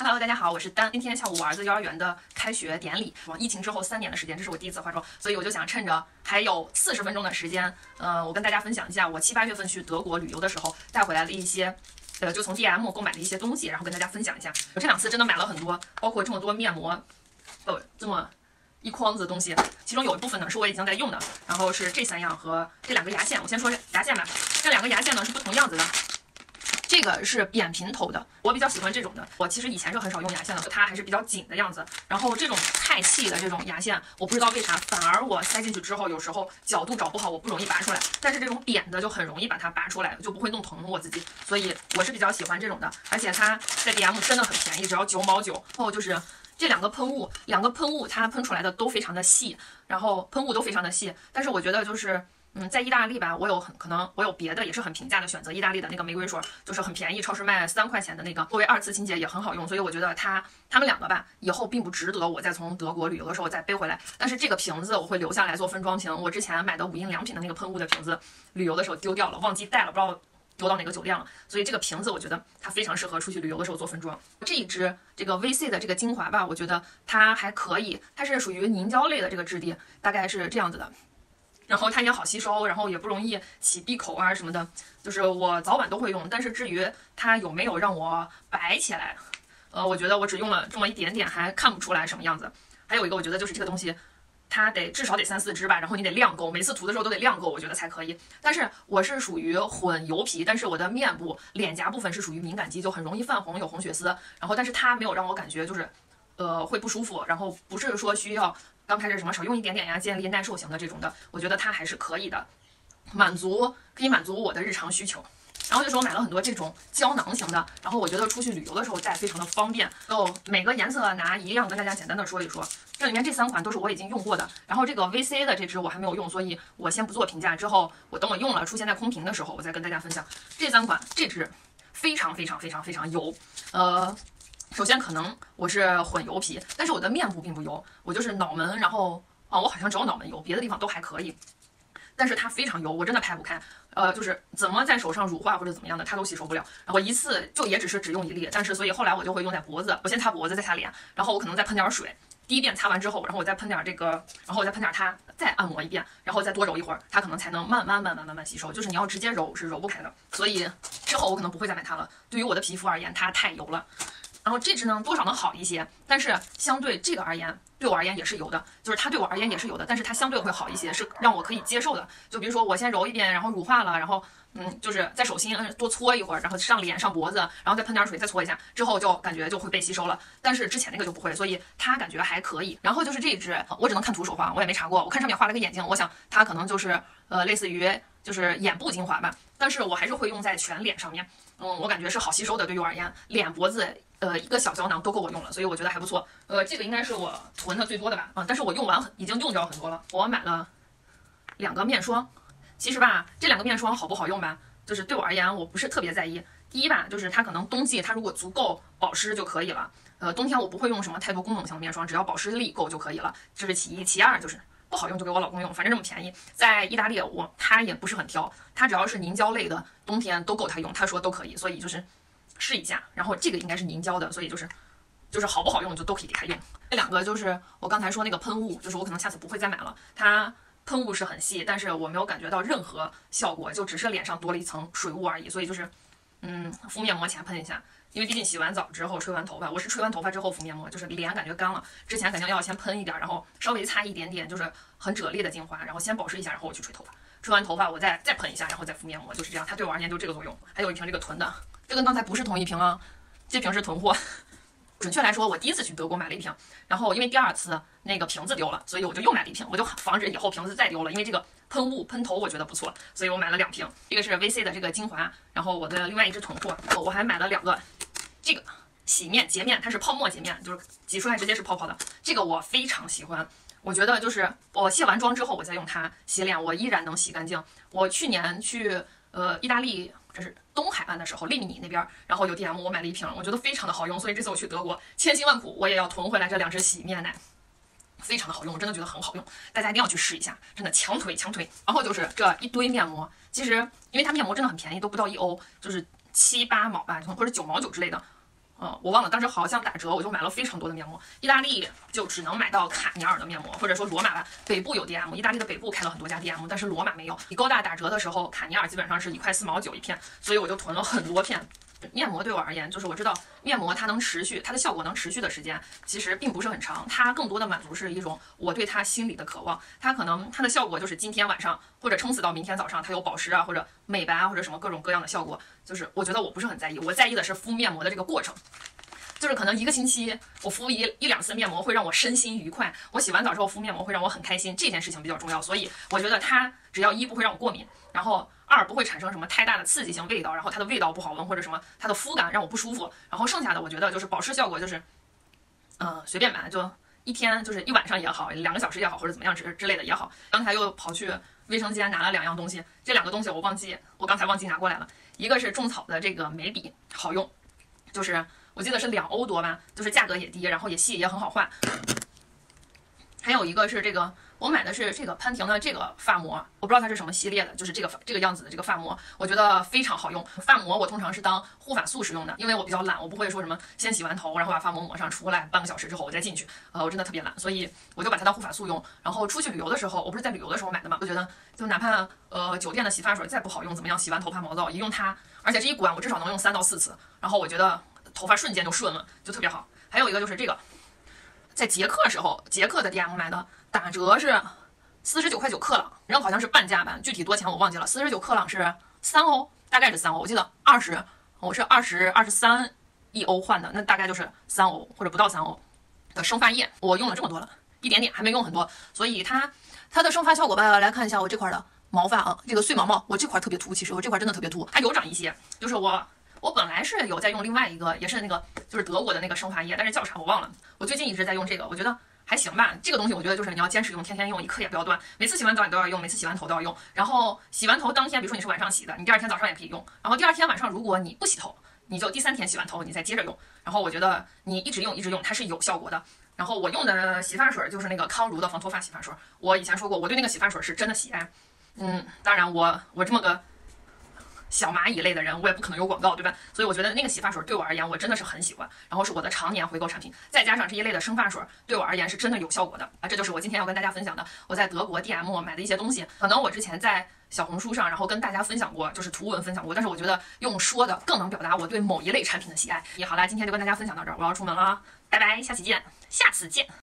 Hello， 大家好，我是丹。今天下午我儿子幼儿园的开学典礼，疫情之后3年的时间，这是我第一次化妆，所以我就想趁着还有40分钟的时间，我跟大家分享一下我7、8月份去德国旅游的时候带回来了一些，就从 DM 购买的一些东西，然后跟大家分享一下。我这2次真的买了很多，包括这么多面膜，这么一筐子东西，其中有一部分呢是我已经在用的，然后是这3样和这2个牙线。我先说牙线吧，这2个牙线呢是不同样子的。这个是扁平头的，我比较喜欢这种的。我其实以前是很少用牙线的，它还是比较紧的样子。然后这种太细的这种牙线，我不知道为啥，反而我塞进去之后，有时候角度找不好，我不容易拔出来。但是这种扁的就很容易把它拔出来，就不会弄疼我自己。所以我是比较喜欢这种的，而且它在 DM 真的很便宜，只要9毛9。然后就是这2个喷雾，它喷出来的都非常的细，然后喷雾都非常的细。但是我觉得就是。在意大利吧，我有别的也是很平价的选择。意大利的那个玫瑰水就是很便宜，超市卖3块钱的那个，作为2次清洁也很好用。所以我觉得他们2个吧，以后并不值得我再从德国旅游的时候再背回来。但是这个瓶子我会留下来做分装瓶。我之前买的无印良品的那个喷雾的瓶子，旅游的时候丢掉了，忘记带了，不知道丢到哪个酒店了。所以这个瓶子我觉得它非常适合出去旅游的时候做分装。这一支这个 VC 的这个精华吧，我觉得它还可以，它是属于凝胶类的这个质地，大概是这样子的。然后它也好吸收，然后也不容易起闭口啊什么的，就是我早晚都会用。但是至于它有没有让我白起来，我觉得我只用了这么一点点，还看不出来什么样子。还有一个我觉得就是这个东西，它至少得3、4支吧，然后你得亮够，每次涂的时候都得亮够，我觉得才可以。但是我是属于混油皮，但是我的面部脸颊部分是属于敏感肌，就很容易泛红，有红血丝。然后但是它没有让我感觉就是会不舒服，然后不是说需要刚开始什么少用一点点呀，建立耐受型的这种的，我觉得它还是可以的，可以满足我的日常需求。然后就是我买了很多这种胶囊型的，然后我觉得出去旅游的时候带非常的方便。每个颜色拿一样，跟大家简单的说一说。这里面这3款都是我已经用过的，然后这个 VC 的这支我还没有用，所以我先不做评价。之后等我用了出现在空瓶的时候，我再跟大家分享。这3款，这支非常油，首先可能我是混油皮，但是我的面部并不油，我就是脑门，然后我好像只有脑门油，别的地方都还可以，但是它非常油，我真的排不开，就是怎么在手上乳化或者怎么样的，它都吸收不了。然后一次就也只是只用1粒，但是所以后来我就会用在脖子，我先擦脖子再擦脸，然后我可能再喷点水，第一遍擦完之后，然后我再喷点这个，然后我再喷点它，再按摩一遍，然后再多揉一会儿，它可能才能慢慢吸收。就是你要直接揉是揉不开的，所以之后我可能不会再买它了。对于我的皮肤而言，它太油了。然后这支呢多少能好一些，但是相对这个而言，对我而言也是油的，就是它对我而言也是油的，但是它相对会好一些，是让我可以接受的。就比如说我先揉一遍，然后乳化了，然后就是在手心多搓一会儿，然后上脸上脖子，然后再喷点水再搓一下，之后就感觉就会被吸收了。但是之前那个就不会，所以它感觉还可以。然后就是这一支，我只能看徒手画，我也没查过，我看上面画了个眼睛，我想它可能就是类似于就是眼部精华吧，但是我还是会用在全脸上面。我感觉是好吸收的，对于我而言，脸脖子一个小胶囊都够我用了，所以我觉得还不错。这个应该是我囤的最多的吧，但是我已经用掉很多了。我买了2个面霜，其实吧，这2个面霜好不好用吧，就是对我而言我不是特别在意。第一吧，就是它可能冬季它如果足够保湿就可以了，冬天我不会用什么太多功能性的面霜，只要保湿力够就可以了，这是其一。其二就是不好用就给我老公用，反正这么便宜，在意大利他也不是很挑，他只要是凝胶类的，冬天都够他用，他说都可以，所以就是试一下。然后这个应该是凝胶的，所以就是好不好用就都可以给他用。这2个就是我刚才说那个喷雾，就是我可能下次不会再买了，它喷雾是很细，但是我没有感觉到任何效果，就只是脸上多了一层水雾而已，所以就是敷面膜前喷一下。因为毕竟洗完澡之后吹完头发，我是吹完头发之后敷面膜，就是脸感觉干了，之前肯定要先喷一点，然后稍微擦一点点就是很啫喱的精华，然后先保湿一下，然后我去吹头发，吹完头发我再喷一下，然后再敷面膜，就是这样。它对我而言就这个作用。还有一瓶这个囤的，这跟刚才不是同一瓶啊，这瓶是囤货。准确来说，我第1次去德国买了一瓶，然后因为第2次那个瓶子丢了，所以我就又买了一瓶，我就防止以后瓶子再丢了。因为这个喷雾喷头我觉得不错，所以我买了2瓶。一个是 VC 的这个精华，然后我的另外一支囤货，我还买了2个这个洗面洁面，它是泡沫洁面，就是挤出来直接是泡泡的，这个我非常喜欢。我觉得就是我卸完妆之后，我再用它洗脸，我依然能洗干净。我去年去意大利，这是东海岸的时候，利米尼那边，然后有 DM 我买了1瓶，我觉得非常的好用，所以这次我去德国，千辛万苦我也要囤回来这2支洗面奶，非常的好用，我真的觉得很好用，大家一定要去试一下，真的强推。然后就是这一堆面膜，其实因为它面膜真的很便宜，都不到1欧，就是7、8毛吧，或者9毛9之类的。 我忘了当时好像打折，我就买了非常多的面膜。意大利就只能买到卡尼尔的面膜，或者说罗马吧，北部有 DM， 意大利的北部开了很多家 DM， 但是罗马没有。以高大打折的时候，卡尼尔基本上是1块4毛9一片，所以我就囤了很多片。面膜对我而言，就是我知道面膜它能持续，它的效果能持续的时间其实并不是很长，它更多的满足是一种我对它心理的渴望。它可能它的效果就是今天晚上或者撑死到明天早上，它有保湿啊或者美白啊或者什么各种各样的效果，就是我觉得我不是很在意，我在意的是敷面膜的这个过程。就是可能1个星期我敷一两次面膜会让我身心愉快，我洗完澡之后敷面膜会让我很开心，这件事情比较重要。所以我觉得它只要1不会让我过敏，然后2不会产生什么太大的刺激性味道，然后它的味道不好闻或者什么它的肤感让我不舒服，然后剩下的我觉得就是保湿效果就是随便买，就一天就是1晚上也好，2个小时也好，或者怎么样之类的也好。刚才又跑去卫生间拿了2样东西，这2个东西我刚才忘记拿过来了。一个是种草的这个眉笔好用，就是我记得是2欧多吧，就是价格也低，然后也细也很好换。还有一个是这个，我买的是这个潘婷的这个发膜，我不知道它是什么系列的，就是这个样子的这个发膜，我觉得非常好用。发膜我通常是当护发素使用的，因为我比较懒，我不会说什么先洗完头，然后把发膜抹上出来，半个小时之后我再进去，我真的特别懒，所以我就把它当护发素用。然后出去旅游的时候，我不是在旅游的时候买的嘛，我觉得就哪怕酒店的洗发水再不好用，怎么样，洗完头发毛躁，一用它，而且这一管我至少能用3到4次，然后我觉得头发瞬间就顺了，就特别好。还有一个就是这个，在捷克时候，捷克的 DM 买的，打折是49块9克朗，然后好像是半价版，具体多钱我忘记了。49克朗是3欧，大概是3欧，我记得我是231欧换的，那大概就是3欧或者不到3欧的生发液，我用了这么多了，一点点还没用很多，所以它的生发效果吧，来看一下我这块的毛发啊，这个碎毛毛，我这块特别秃，其实我这块真的特别秃，它有长一些，就是我本来是有在用另外一个，也是那个就是德国的那个生发液，但是叫啥我忘了。我最近一直在用这个，我觉得还行吧。这个东西我觉得就是你要坚持用，天天用，一颗也不要断。每次洗完澡你都要用，每次洗完头都要用。然后洗完头当天，比如说你是晚上洗的，你第2天早上也可以用。然后第2天晚上如果你不洗头，你就第3天洗完头你再接着用。然后我觉得你一直用，它是有效果的。然后我用的洗发水就是那个康茹的防脱发洗发水。我以前说过，我对那个洗发水是真的喜爱。当然我这么个小蚂蚁类的人，我也不可能有广告，对吧？所以我觉得那个洗发水对我而言，我真的是很喜欢，然后是我的常年回购产品。再加上这一类的生发水，对我而言是真的有效果的啊！这就是我今天要跟大家分享的，我在德国 DM 买的一些东西。可能我之前在小红书上，然后跟大家分享过，就是图文分享过，但是我觉得用说的更能表达我对某一类产品的喜爱。也好啦，今天就跟大家分享到这儿，我要出门了，拜拜，下次见。